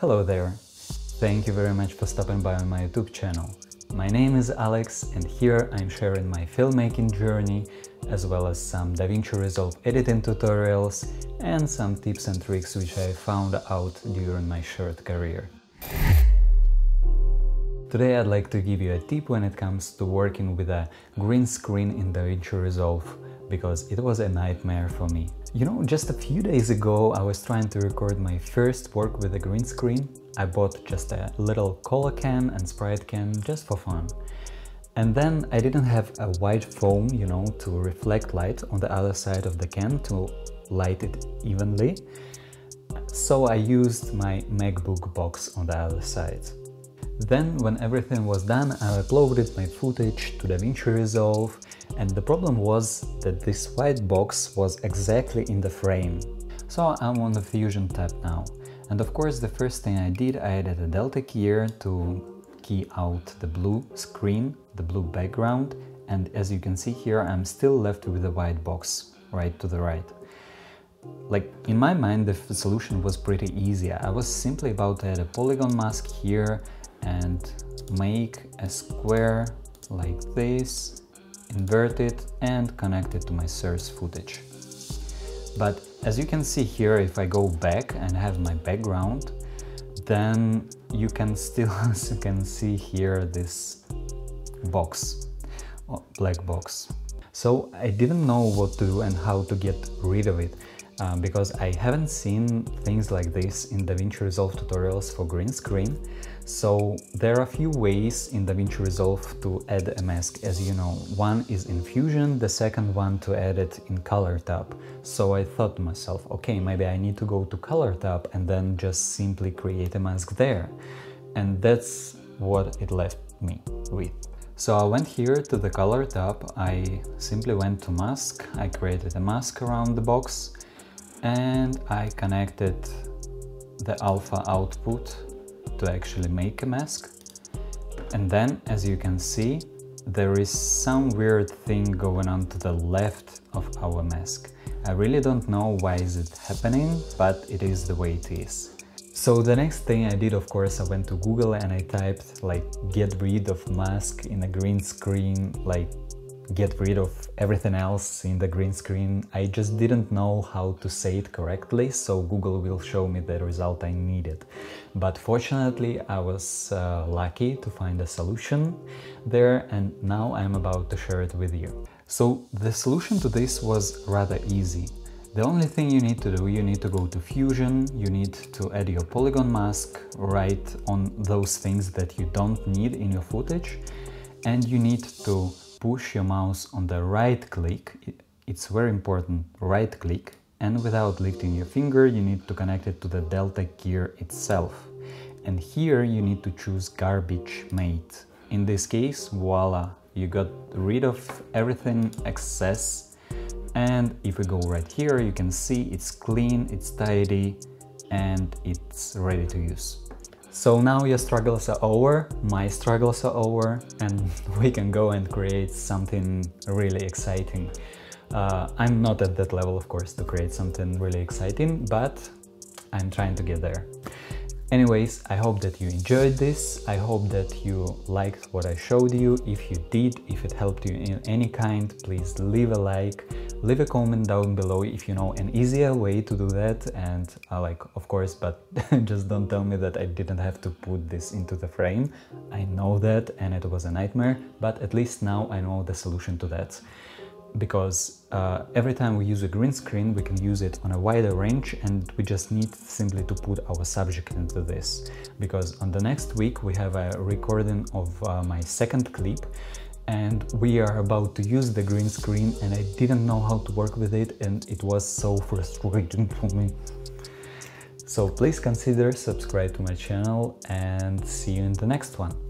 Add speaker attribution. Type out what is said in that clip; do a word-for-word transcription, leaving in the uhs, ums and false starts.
Speaker 1: Hello there! Thank you very much for stopping by on my YouTube channel. My name is Alex and here I'm sharing my filmmaking journey as well as some DaVinci Resolve editing tutorials and some tips and tricks which I found out during my short career. Today I'd like to give you a tip when it comes to working with a green screen in DaVinci Resolve, because it was a nightmare for me. You know, just a few days ago I was trying to record my first work with a green screen. I bought just a little color cam and sprite cam just for fun. And then I didn't have a white foam, you know, to reflect light on the other side of the cam to light it evenly. So I used my MacBook box on the other side. Then, when everything was done, I uploaded my footage to DaVinci Resolve, and the problem was that this white box was exactly in the frame. So I'm on the Fusion tab now, and of course the first thing I did, I added a delta keyer to key out the blue screen, the blue background, and as you can see here, I'm still left with the white box right to the right. Like, in my mind, the solution was pretty easy. I was simply about to add a polygon mask here and make a square like this, invert it and connect it to my source footage. But as you can see here, if I go back and have my background, then you can still you can see here this box, black box. So I didn't know what to do and how to get rid of it. Uh, because I haven't seen things like this in DaVinci Resolve tutorials for green screen. So there are a few ways in DaVinci Resolve to add a mask, as you know. One is in Fusion, the second one to add it in Color tab. So I thought to myself, okay, maybe I need to go to Color tab and then just simply create a mask there. And that's what it left me with. So I went here to the Color tab, I simply went to Mask, I created a mask around the box, and I connected the alpha output to actually make a mask. And then, as you can see, there is some weird thing going on to the left of our mask. I really don't know why is it happening, but it is the way it is. So the next thing I did, of course, I went to Google and I typed like get rid of mask in a green screen, like get rid of everything else in the green screen. I just didn't know how to say it correctly, so Google will show me the result I needed. But fortunately, I was uh, lucky to find a solution there, and now I'm about to share it with you. So the solution to this was rather easy. The only thing you need to do, you need to go to Fusion, you need to add your polygon mask right on those things that you don't need in your footage, and you need to push your mouse on the right click, it's very important, right click, and without lifting your finger you need to connect it to the delta keyer itself. And here you need to choose garbage mate. In this case, voila, you got rid of everything excess, and if we go right here you can see it's clean, it's tidy, and it's ready to use. So now your struggles are over, my struggles are over, and we can go and create something really exciting. Uh, I'm not at that level, of course, to create something really exciting, but I'm trying to get there. Anyways, I hope that you enjoyed this, I hope that you liked what I showed you. If you did, if it helped you in any kind, please leave a like, leave a comment down below if you know an easier way to do that, and uh, like, of course, but just don't tell me that I didn't have to put this into the frame. I know that, and it was a nightmare, but at least now I know the solution to that. Because uh, every time we use a green screen, we can use it on a wider range, and we just need simply to put our subject into this. Because on the next week we have a recording of uh, my second clip, and we are about to use the green screen, and I didn't know how to work with it, and it was so frustrating for me. So please consider subscribe to my channel, and see you in the next one.